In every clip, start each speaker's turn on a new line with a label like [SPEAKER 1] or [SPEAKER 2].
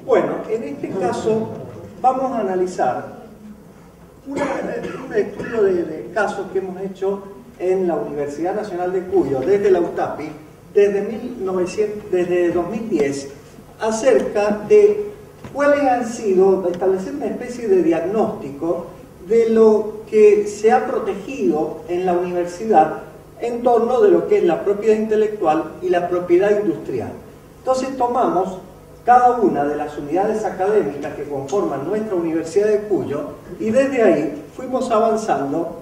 [SPEAKER 1] Bueno, en este caso vamos a analizar un estudio de casos que hemos hecho en la Universidad Nacional de Cuyo, desde la UTAPI, desde 2010, acerca de cuáles han sido, establecer una especie de diagnóstico de lo que se ha protegido en la universidad en torno de lo que es la propiedad intelectual y la propiedad industrial. Entonces tomamos cada una de las unidades académicas que conforman nuestra Universidad de Cuyo y desde ahí fuimos avanzando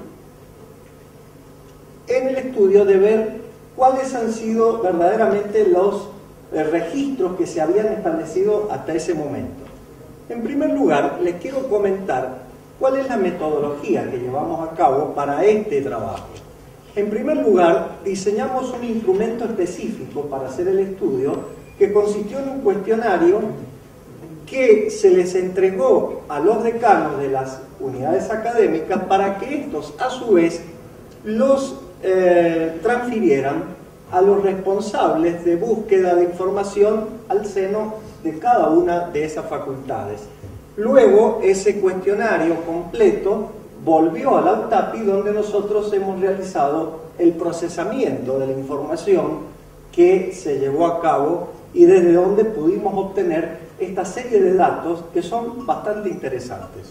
[SPEAKER 1] en el estudio de ver cuáles han sido verdaderamente los registros que se habían establecido hasta ese momento. En primer lugar, les quiero comentar cuál es la metodología que llevamos a cabo para este trabajo. En primer lugar, diseñamos un instrumento específico para hacer el estudio que consistió en un cuestionario que se les entregó a los decanos de las unidades académicas para que estos, a su vez, los transfirieran a los responsables de búsqueda de información al seno de cada una de esas facultades. Luego, ese cuestionario completo volvió a la UTAPI, donde nosotros hemos realizado el procesamiento de la información que se llevó a cabo y desde donde pudimos obtener esta serie de datos que son bastante interesantes.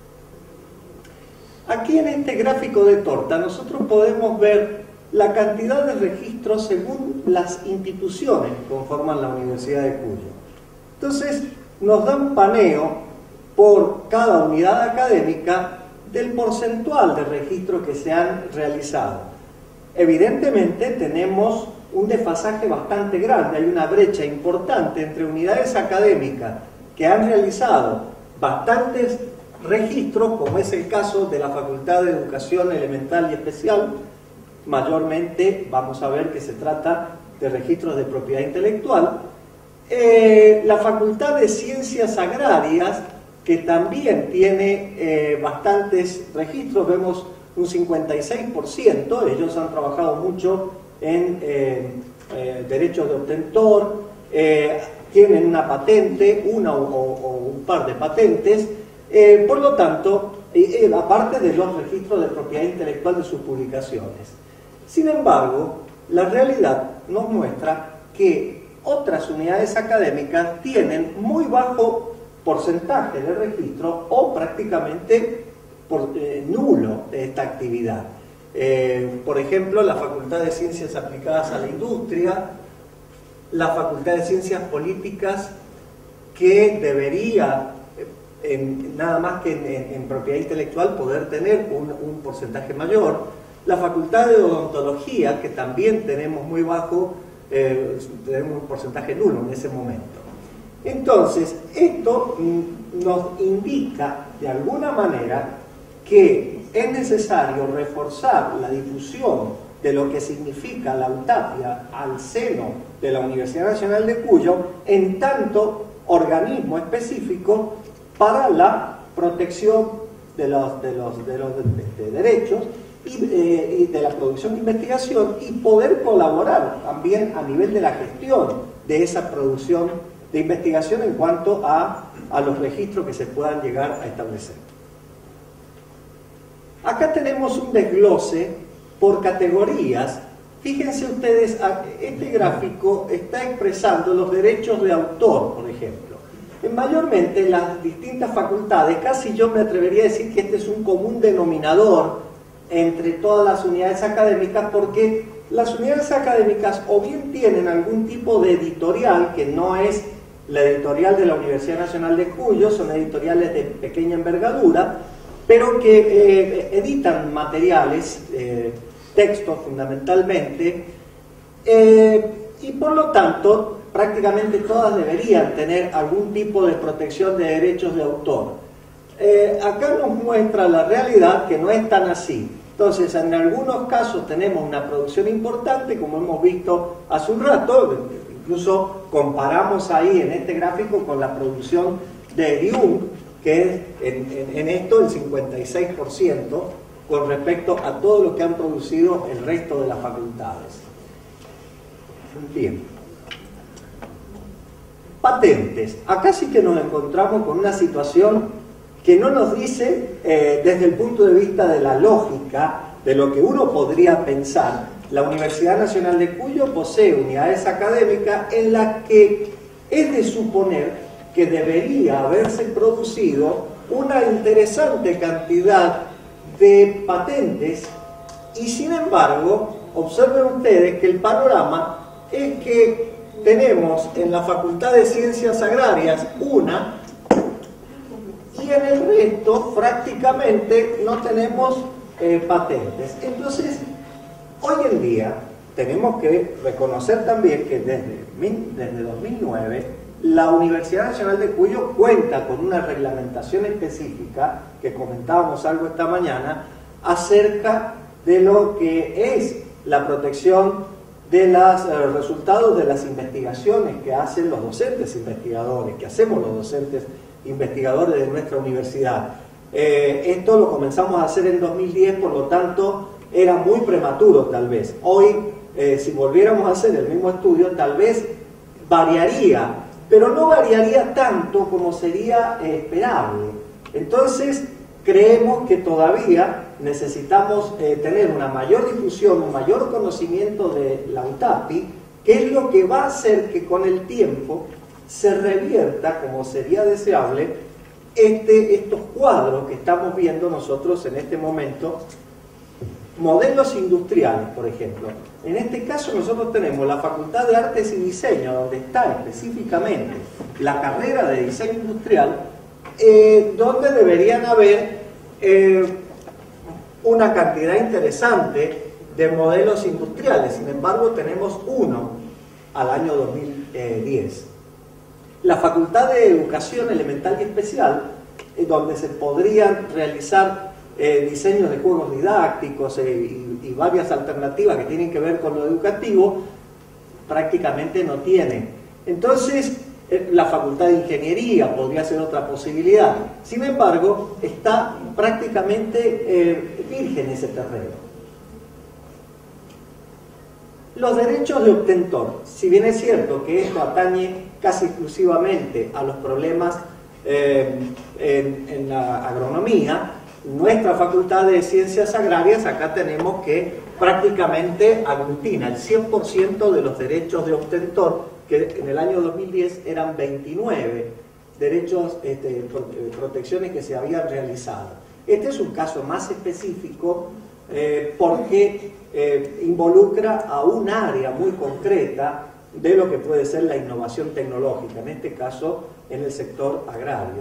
[SPEAKER 1] Aquí en este gráfico de torta nosotros podemos ver la cantidad de registros según las instituciones que conforman la Universidad de Cuyo. Entonces nos da un paneo por cada unidad académica del porcentual de registros que se han realizado. Evidentemente tenemos un desfasaje bastante grande, hay una brecha importante entre unidades académicas que han realizado bastantes registros, como es el caso de la Facultad de Educación Elemental y Especial. Mayormente vamos a ver que se trata de registros de propiedad intelectual. La Facultad de Ciencias Agrarias, que también tiene bastantes registros, vemos un 56%, ellos han trabajado mucho en derechos de obtentor, tienen una patente, una o un par de patentes, por lo tanto, aparte de los registros de propiedad intelectual de sus publicaciones. Sin embargo, la realidad nos muestra que otras unidades académicas tienen muy bajo porcentaje de registro o prácticamente nulo de esta actividad. Por ejemplo, la Facultad de Ciencias Aplicadas a la Industria, la Facultad de Ciencias Políticas, que debería, nada más que en propiedad intelectual, poder tener un porcentaje mayor, la Facultad de Odontología, que también tenemos muy bajo, tenemos un porcentaje nulo en ese momento. Entonces, esto nos indica de alguna manera que es necesario reforzar la difusión de lo que significa la UTAPIA al seno de la Universidad Nacional de Cuyo en tanto organismo específico para la protección de los derechos y de la producción de investigación y poder colaborar también a nivel de la gestión de esa producción de investigación en cuanto a los registros que se puedan llegar a establecer. Acá tenemos un desglose por categorías. Fíjense ustedes, este gráfico está expresando los derechos de autor, por ejemplo. Mayormente en las distintas facultades, casi yo me atrevería a decir que este es un común denominador entre todas las unidades académicas, porque las unidades académicas o bien tienen algún tipo de editorial que no es la editorial de la Universidad Nacional de Cuyo, son editoriales de pequeña envergadura, pero que editan materiales, textos fundamentalmente, y por lo tanto prácticamente todas deberían tener algún tipo de protección de derechos de autor. Acá nos muestra la realidad que no es tan así. Entonces, en algunos casos tenemos una producción importante, como hemos visto hace un rato, incluso comparamos ahí en este gráfico con la producción de Erium, que es en esto el 56% con respecto a todo lo que han producido el resto de las facultades. Bien. Patentes. Acá sí que nos encontramos con una situación que no nos dice, desde el punto de vista de la lógica, de lo que uno podría pensar. La Universidad Nacional de Cuyo posee unidades académicas en las que es de suponer que debería haberse producido una interesante cantidad de patentes, y sin embargo, observen ustedes que el panorama es que tenemos en la Facultad de Ciencias Agrarias una, y en el resto prácticamente no tenemos patentes. Entonces, hoy en día tenemos que reconocer también que desde 2009 la Universidad Nacional de Cuyo cuenta con una reglamentación específica, que comentábamos algo esta mañana, acerca de lo que es la protección de los resultados de las investigaciones que hacen los docentes investigadores, que hacemos los docentes investigadores de nuestra universidad. Esto lo comenzamos a hacer en 2010, por lo tanto era muy prematuro tal vez. Hoy, si volviéramos a hacer el mismo estudio, tal vez variaría, pero no variaría tanto como sería esperable. Entonces, creemos que todavía necesitamos tener una mayor difusión, un mayor conocimiento de la UTAPI, que es lo que va a hacer que con el tiempo se revierta, como sería deseable, estos cuadros que estamos viendo nosotros en este momento. Modelos industriales, por ejemplo. En este caso nosotros tenemos la Facultad de Artes y Diseño, donde está específicamente la carrera de diseño industrial, donde deberían haber una cantidad interesante de modelos industriales. Sin embargo, tenemos uno al año 2010. La Facultad de Educación Elemental y Especial, donde se podrían realizar diseños de juegos didácticos y varias alternativas que tienen que ver con lo educativo, prácticamente no tiene. Entonces, la Facultad de Ingeniería podría ser otra posibilidad. Sin embargo, está prácticamente virgen ese terreno. Los derechos de obtentor, si bien es cierto que esto atañe casi exclusivamente a los problemas en la agronomía, nuestra Facultad de Ciencias Agrarias, acá tenemos que prácticamente aglutina el 100% de los derechos de obtentor, que en el año 2010 eran 29 derechos, protecciones que se habían realizado. Este es un caso más específico porque involucra a un área muy concreta de lo que puede ser la innovación tecnológica, en este caso en el sector agrario.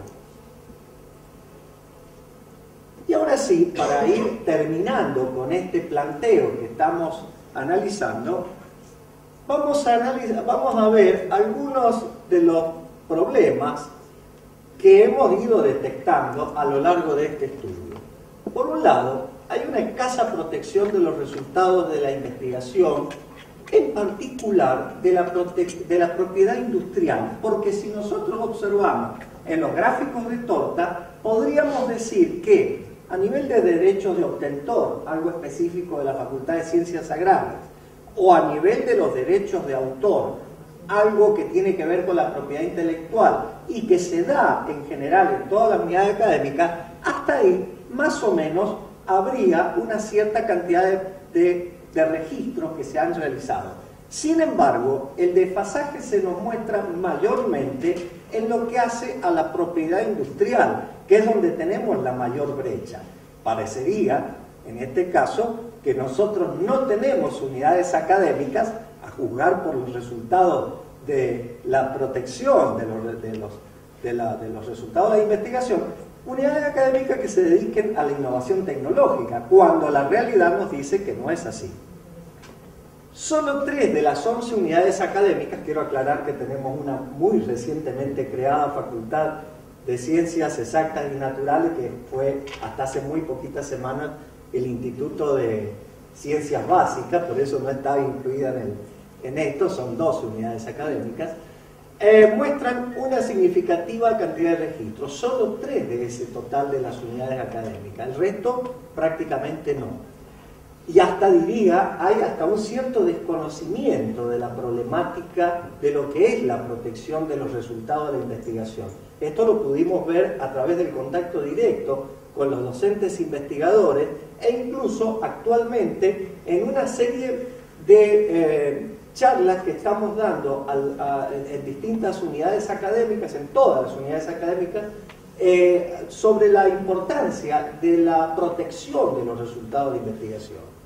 [SPEAKER 1] Y ahora sí, para ir terminando con este planteo que estamos analizando, vamos a ver algunos de los problemas que hemos ido detectando a lo largo de este estudio. Por un lado, hay una escasa protección de los resultados de la investigación, en particular de la propiedad industrial, porque si nosotros observamos en los gráficos de torta, podríamos decir que a nivel de derechos de obtentor, algo específico de la Facultad de Ciencias Agrarias, o a nivel de los derechos de autor, algo que tiene que ver con la propiedad intelectual y que se da en general en todas las unidades académicas, hasta ahí más o menos habría una cierta cantidad de registros que se han realizado. Sin embargo, el desfasaje se nos muestra mayormente en lo que hace a la propiedad industrial, que es donde tenemos la mayor brecha. Parecería, en este caso, que nosotros no tenemos unidades académicas, a juzgar por los resultados de la protección de los resultados de la investigación, unidades académicas que se dediquen a la innovación tecnológica, cuando la realidad nos dice que no es así. Solo 3 de las 11 unidades académicas, quiero aclarar que tenemos una muy recientemente creada Facultad de Ciencias Exactas y Naturales, que fue hasta hace muy poquitas semanas el Instituto de Ciencias Básicas, por eso no estaba incluida en esto, son 12 unidades académicas, muestran una significativa cantidad de registros, solo 3 de ese total de las unidades académicas, el resto prácticamente no. y hasta diría, hay hasta un cierto desconocimiento de la problemática de lo que es la protección de los resultados de la investigación. Esto lo pudimos ver a través del contacto directo con los docentes investigadores e incluso actualmente en una serie de charlas que estamos dando en distintas unidades académicas, en todas las unidades académicas, sobre la importancia de la protección de los resultados de investigación.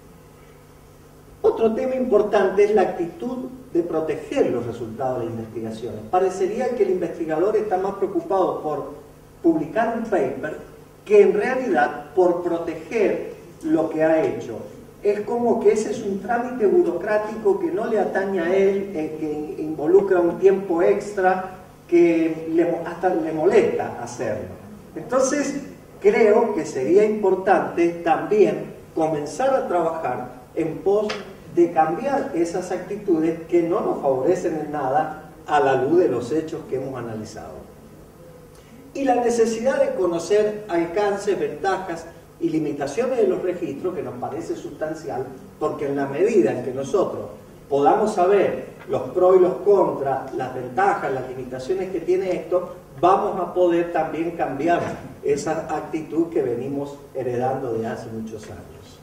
[SPEAKER 1] Otro tema importante es la actitud de proteger los resultados de las investigaciones. Parecería que el investigador está más preocupado por publicar un paper que en realidad por proteger lo que ha hecho. Es como que ese es un trámite burocrático que no le atañe a él, que involucra un tiempo extra, que hasta le molesta hacerlo. Entonces, creo que sería importante también comenzar a trabajar en pos de cambiar esas actitudes que no nos favorecen en nada a la luz de los hechos que hemos analizado. Y la necesidad de conocer alcances, ventajas y limitaciones de los registros, que nos parece sustancial, porque en la medida en que nosotros podamos saber los pros y los contras, las ventajas, las limitaciones que tiene esto, vamos a poder también cambiar esa actitud que venimos heredando de hace muchos años.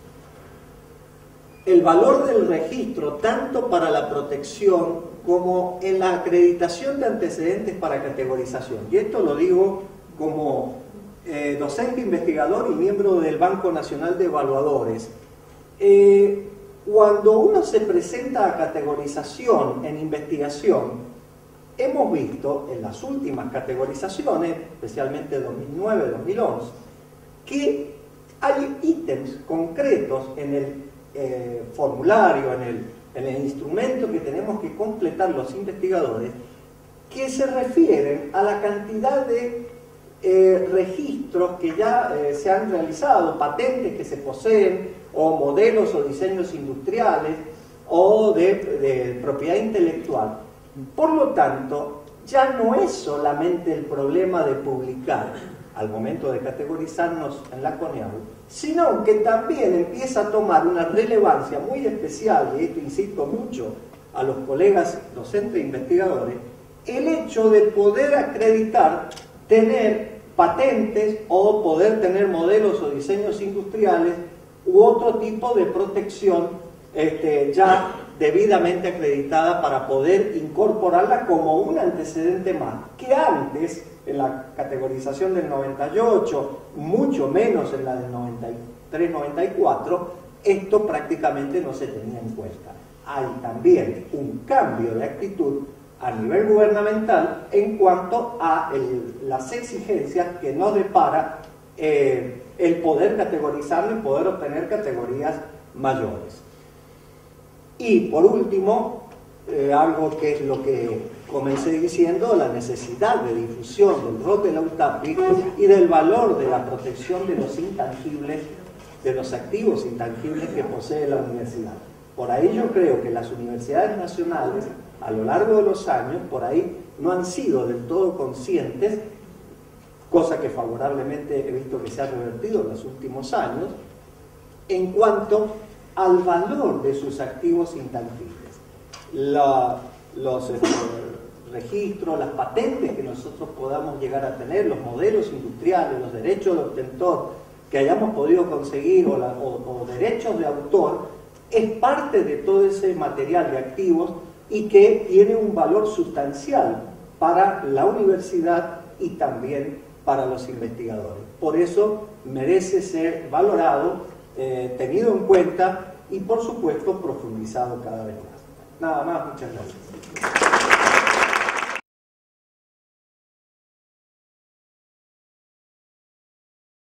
[SPEAKER 1] El valor del registro, tanto para la protección como en la acreditación de antecedentes para categorización, y esto lo digo como docente investigador y miembro del Banco Nacional de Evaluadores. Cuando uno se presenta a categorización en investigación, hemos visto en las últimas categorizaciones, especialmente 2009-2011, que hay ítems concretos en el formulario, en el instrumento que tenemos que completar los investigadores, que se refieren a la cantidad de registros que ya se han realizado, patentes que se poseen, o modelos o diseños industriales, o de propiedad intelectual. Por lo tanto, ya no es solamente el problema de publicar al momento de categorizarnos en la CONEAU, sino que también empieza a tomar una relevancia muy especial, y esto insisto mucho a los colegas docentes e investigadores, el hecho de poder acreditar, tener patentes o poder tener modelos o diseños industriales u otro tipo de protección ya debidamente acreditada para poder incorporarla como un antecedente más, que antes, en la categorización del 98, mucho menos en la del 93-94, esto prácticamente no se tenía en cuenta. Hay también un cambio de actitud a nivel gubernamental en cuanto a las exigencias que nos depara el poder categorizarlo y poder obtener categorías mayores. Y por último, algo que es lo que comencé diciendo, la necesidad de difusión del rol de la UTAPI y del valor de la protección de los intangibles, de los activos intangibles que posee la universidad. Por ahí yo creo que las universidades nacionales, a lo largo de los años, por ahí no han sido del todo conscientes, cosa que favorablemente he visto que se ha revertido en los últimos años, en cuanto al valor de sus activos intangibles. Los registros, las patentes que nosotros podamos llegar a tener, los modelos industriales, los derechos de obtentor que hayamos podido conseguir o derechos de autor, es parte de todo ese material de activos y que tiene un valor sustancial para la universidad y también para los investigadores. Por eso merece ser valorado, tenido en cuenta y por supuesto profundizado cada vez más. Nada más, muchas gracias.